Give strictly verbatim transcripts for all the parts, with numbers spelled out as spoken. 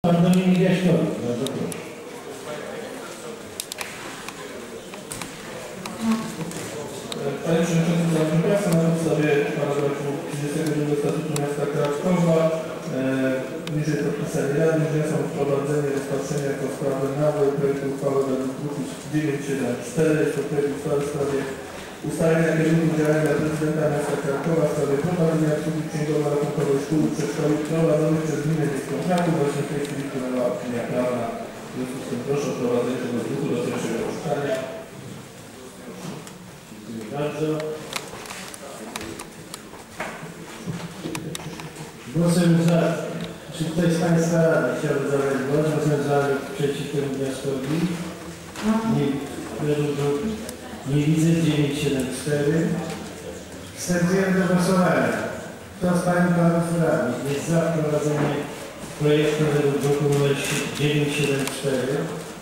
Antoni Jaśkowicz, bardzo proszę. Panie Przewodniczący Zarządu Miasta, na podstawie paragrafu trzydziestego drugiego Statutu Miasta Krakowa niżej podpisali radni wniosą o wprowadzenie rozpatrzenia jako sprawy nagłej projektu uchwały według druku dziewięćset siedemdziesiąt cztery. Jest to projekt uchwały w sprawie ustalenia kierunku działania dla prezydenta miasta Krakowa w sprawie prowadzenia obsługi księgowo-rachunkowej szkół i przedszkoli prowadzonych przez gminę Miejską Kraków. Właśnie w tej chwili wpłynęła opinia prawna. W związku z tym proszę o wprowadzenie tego druku do pierwszego czytania. Dziękuję bardzo. Głosem za. Czy ktoś z Państwa chciałby zabrać głos? Głosem za przeciw temu wnioskowi? Nie, nie widzę. dziewięćset siedemdziesiąt cztery. Wstępujemy do głosowania. Kto z Pań i Panów Radnych jest za wprowadzeniem projektu według druku nr dziewięćset siedemdziesiąt cztery?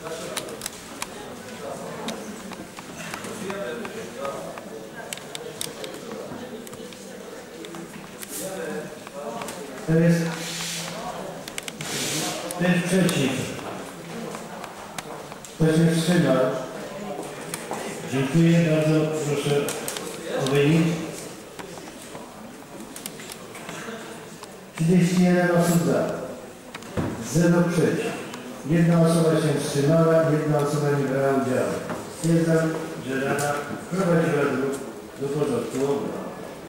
To jest ten przeciw. Kto się wstrzymał? Dziękuję bardzo. Proszę o wynik. trzydzieści jeden osób za. zero przeciw. Jedna osoba się wstrzymała, jedna osoba nie brała udziału. Stwierdzam, że Rada wprowadziła do porządku obrad.